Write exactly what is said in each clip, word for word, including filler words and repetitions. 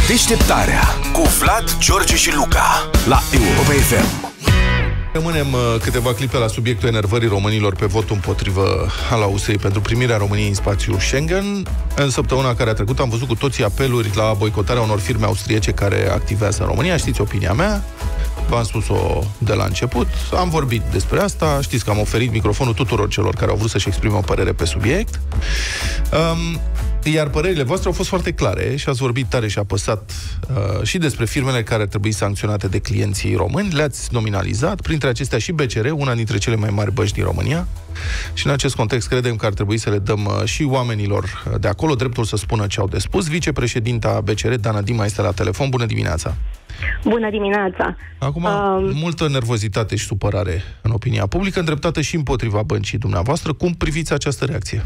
Deșteptarea cu Vlad, George și Luca la Europa F M. Rămânem câteva clipe la subiectul enervării românilor pe votul împotrivă al Austriei pentru primirea României în spațiul Schengen. În săptămâna care a trecut am văzut cu toții apeluri la boicotarea unor firme austriece care activează în România. Știți opinia mea, v-am spus-o de la început, am vorbit despre asta, știți că am oferit microfonul tuturor celor care au vrut să-și exprime o părere pe subiect. Um, Iar părerile voastre au fost foarte clare și ați vorbit tare și apăsat uh, și despre firmele care ar trebui sancționate de clienții români. Le-ați nominalizat, printre acestea și B C R, una dintre cele mai mari bănci din România. Și în acest context credem că ar trebui să le dăm uh, și oamenilor de acolo dreptul să spună ce au de spus. Vicepreședinta B C R, Dana Dima, este la telefon. Bună dimineața! Bună dimineața! Acum, um... multă nervozitate și supărare în opinia publică, îndreptată și împotriva băncii dumneavoastră. Cum priviți această reacție?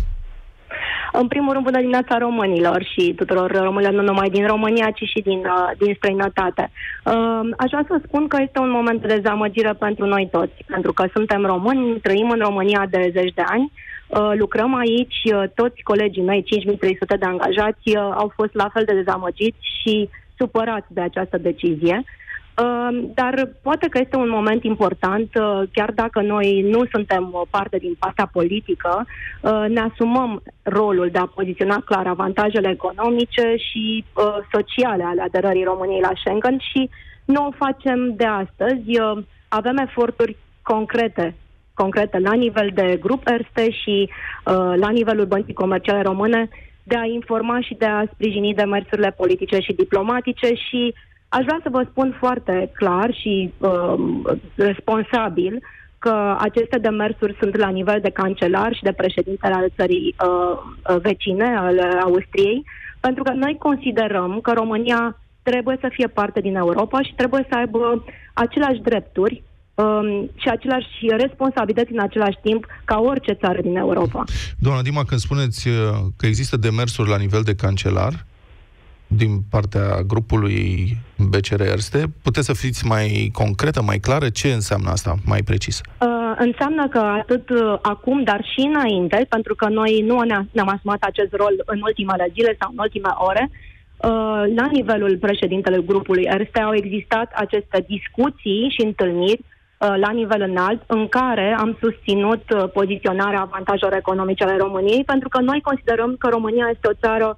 În primul rând, bună dimineața românilor și tuturor românilor, nu numai din România, ci și din, uh, din străinătate. Uh, aș vrea să spun că este un moment de dezamăgire pentru noi toți, pentru că suntem români, trăim în România de zeci de ani, uh, lucrăm aici, uh, toți colegii mei, cinci mii trei sute de angajați, uh, au fost la fel de dezamăgiți și supărați de această decizie. Uh, dar poate că este un moment important, uh, chiar dacă noi nu suntem parte din partea politică, uh, ne asumăm rolul de a poziționa clar avantajele economice și uh, sociale ale aderării României la Schengen și nu o facem de astăzi. Uh, avem eforturi concrete, concrete la nivel de grup Erste și uh, la nivelul Băncii Comerciale Române de a informa și de a sprijini demersurile politice și diplomatice și aș vrea să vă spun foarte clar și uh, responsabil că aceste demersuri sunt la nivel de cancelar și de președintele al țării uh, vecine, al Austriei, pentru că noi considerăm că România trebuie să fie parte din Europa și trebuie să aibă aceleași drepturi um, și aceleași responsabilități în același timp ca orice țară din Europa. Doamna Dima, când spuneți că există demersuri la nivel de cancelar din partea grupului B C R Erste, puteți să fiți mai concretă, mai clară? Ce înseamnă asta, mai precis? Uh, înseamnă că atât uh, acum, dar și înainte, pentru că noi nu ne-am, ne-am asumat acest rol în ultimele zile sau în ultimele ore, uh, la nivelul președintelui grupului Erste au existat aceste discuții și întâlniri uh, la nivel înalt, în care am susținut uh, poziționarea avantajelor economice ale României, pentru că noi considerăm că România este o țară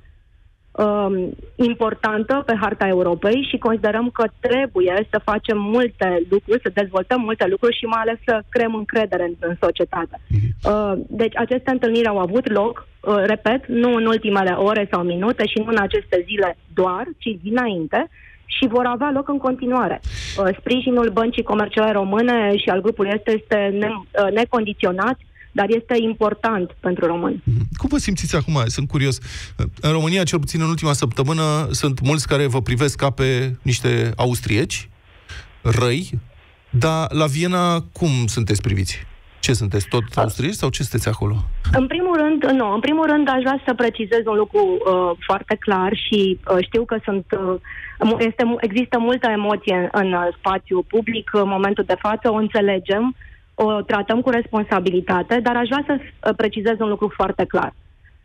Um, importantă pe harta Europei și considerăm că trebuie să facem multe lucruri, să dezvoltăm multe lucruri și mai ales să creăm încredere în, în societate. Uh, deci aceste întâlniri au avut loc, uh, repet, nu în ultimele ore sau minute și nu în aceste zile doar, ci dinainte și vor avea loc în continuare. Uh, sprijinul Băncii Comerciale Române și al grupului este, este ne, uh, necondiționat, dar este important pentru români. Cum vă simțiți acum? Sunt curios. În România, cel puțin în ultima săptămână, sunt mulți care vă privesc ca pe niște austrieci, răi, dar la Viena cum sunteți priviți? Ce sunteți, tot austrieci sau ce sunteți acolo? În primul rând, nu, în primul rând aș vrea să precizez un lucru uh, foarte clar și uh, știu că sunt, uh, este, există multă emoție în, în spațiu public în momentul de față, o înțelegem, o tratăm cu responsabilitate, dar aș vrea să precizez un lucru foarte clar.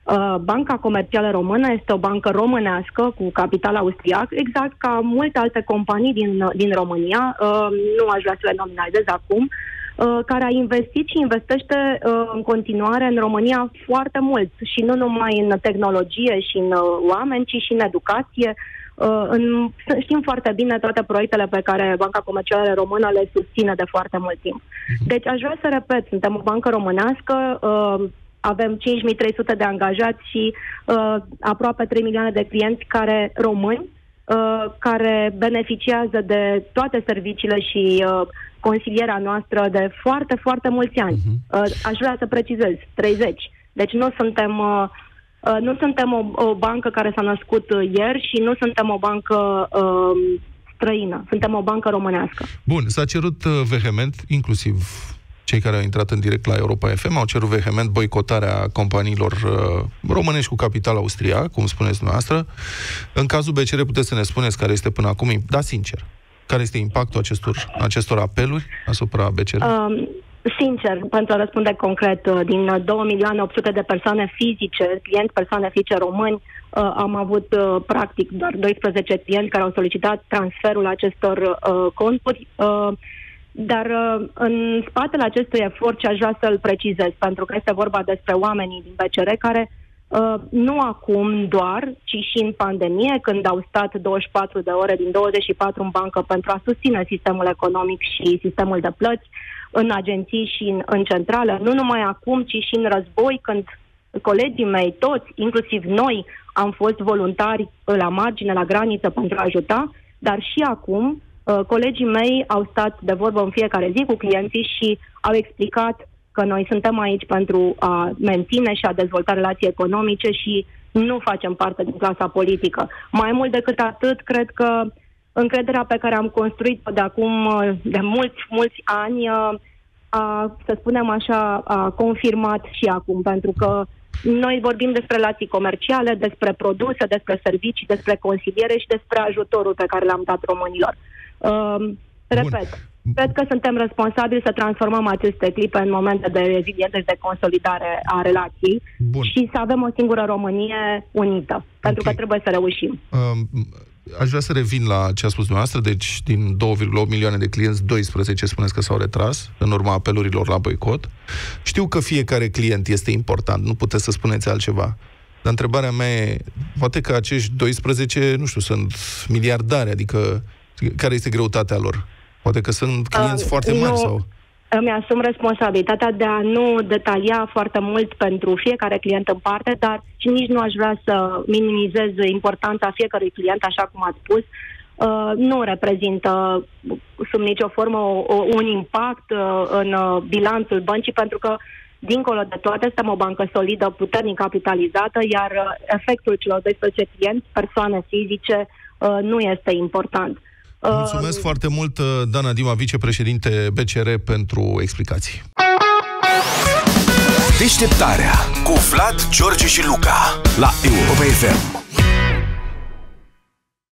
Banca Comercială Română este o bancă românească cu capital austriac, exact ca multe alte companii din, din România, nu aș vrea să le nominalizez acum, care a investit și investește în continuare în România foarte mult și nu numai în tehnologie și în oameni, ci și în educație. Uh, în, știm foarte bine toate proiectele pe care Banca Comercială Română le susține de foarte mult timp. Deci aș vrea să repet, suntem o bancă românească, uh, avem cinci mii trei sute de angajați și uh, aproape trei milioane de clienți care români, uh, care beneficiază de toate serviciile și uh, consilierea noastră de foarte, foarte mulți ani. Uh, aș vrea să precizez, treizeci. Deci nu suntem... Uh, Uh, nu suntem o, o bancă care s-a născut uh, ieri și nu suntem o bancă uh, străină. Suntem o bancă românească. Bun, s-a cerut uh, vehement, inclusiv cei care au intrat în direct la Europa F M, au cerut vehement boicotarea companiilor uh, românești cu capital austriac, cum spuneți dumneavoastră. În cazul B C R puteți să ne spuneți care este până acum, da, sincer, care este impactul acestor, acestor apeluri asupra B C R? Um, Sincer, pentru a răspunde concret, din două milioane opt sute de persoane fizice, clienți persoane fizice români, am avut practic doar doisprezece clienți care au solicitat transferul acestor conturi, dar în spatele acestui efort, ce aș vrea să-l precizez, pentru că este vorba despre oamenii din B C R care nu acum doar, ci și în pandemie, când au stat douăzeci și patru de ore din douăzeci și patru în bancă pentru a susține sistemul economic și sistemul de plăți, în agenții și în, în centrală, nu numai acum, ci și în război, când colegii mei, toți, inclusiv noi, am fost voluntari la margine, la graniță pentru a ajuta, dar și acum uh, colegii mei au stat de vorbă în fiecare zi cu clienții și au explicat că noi suntem aici pentru a menține și a dezvolta relații economice și nu facem parte din clasa politică. Mai mult decât atât, cred că încrederea pe care am construit-o de acum, de mulți, mulți ani, a, să spunem așa, a confirmat și acum, pentru că noi vorbim despre relații comerciale, despre produse, despre servicii, despre consiliere și despre ajutorul pe care l-am dat românilor. Uh, repet, Bun. Cred că suntem responsabili să transformăm aceste clipe în momente de reziliență și de consolidare a relației. Bun. Și să avem o singură Românie unită, okay. Pentru că trebuie să reușim. Uh, Aș vrea să revin la ce a spus dumneavoastră. Deci, din două virgulă opt milioane de clienți, doisprezece spuneți că s-au retras în urma apelurilor la boicot. Știu că fiecare client este important, nu puteți să spuneți altceva. Dar întrebarea mea e, poate că acești doisprezece, nu știu, sunt miliardari, adică care este greutatea lor? Poate că sunt clienți uh, foarte mari nu. sau... Îmi asum responsabilitatea de a nu detalia foarte mult pentru fiecare client în parte, dar și nici nu aș vrea să minimizez importanța fiecărui client, așa cum ați spus. Uh, nu reprezintă sub nicio formă o, o, un impact uh, în uh, bilanțul băncii, pentru că, dincolo de toate, suntem o bancă solidă, puternic capitalizată, iar uh, efectul celor doisprezece clienți, persoane fizice, uh, nu este important. Mulțumesc uh, foarte mult, Dana Dima, vicepreședinte B C R, pentru explicații. Deșteptarea cu Vlad, George și Luca la Europa F M.